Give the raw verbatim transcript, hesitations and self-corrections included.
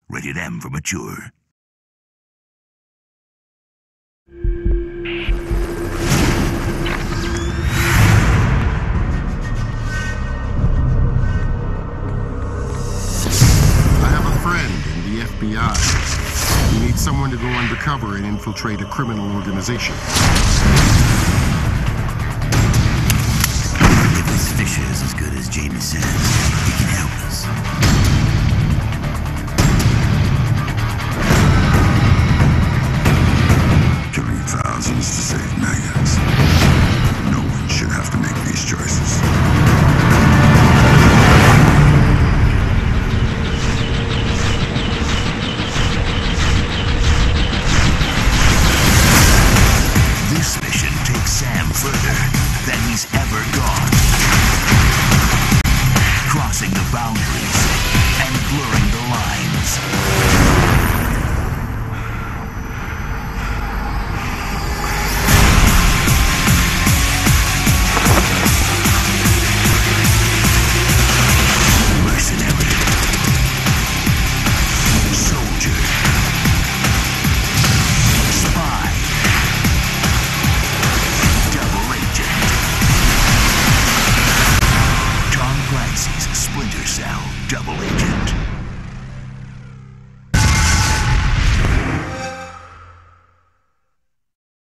Rated M for mature. F B I. You need someone to go undercover and infiltrate a criminal organization. If this Fisher is as good as Jamie says, he can help us.